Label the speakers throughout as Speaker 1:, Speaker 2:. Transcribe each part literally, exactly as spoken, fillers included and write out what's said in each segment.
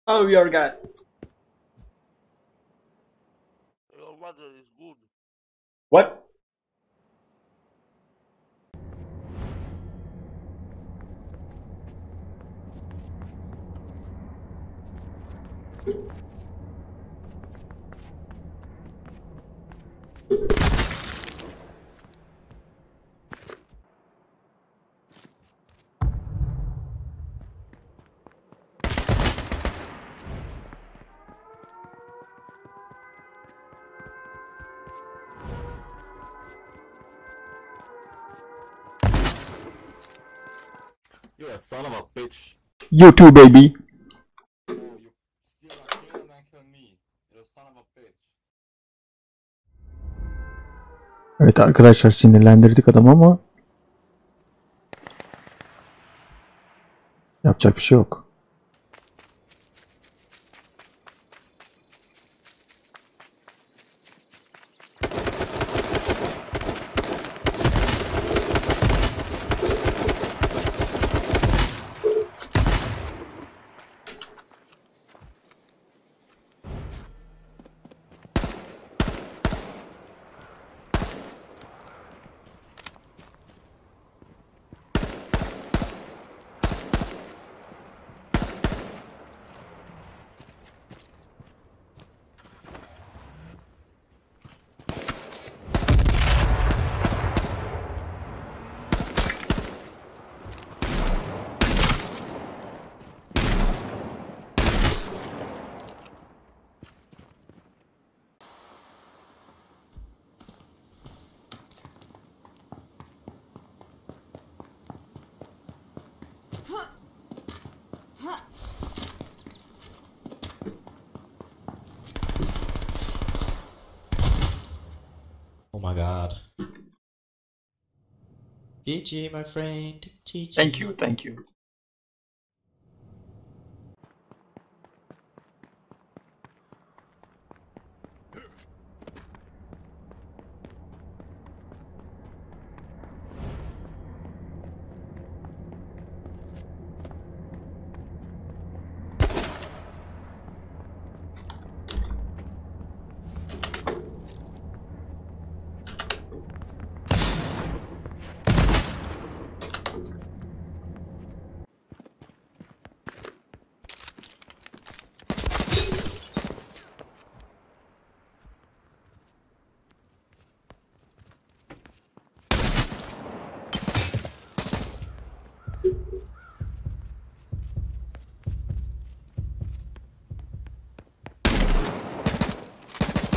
Speaker 1: Oh, your God.
Speaker 2: Your mother is good.
Speaker 1: What?
Speaker 3: You're a son of a bitch.
Speaker 1: You too, baby.
Speaker 3: Oh, you steal my kill and then kill me. You're a son of a bitch.
Speaker 1: Evet arkadaşlar, sinirlendirdik adamı ama yapacak bir şey yok.
Speaker 4: Oh my god. G G, my friend. G G.
Speaker 1: Thank you, thank you.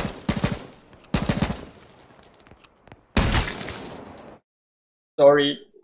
Speaker 1: Sorry.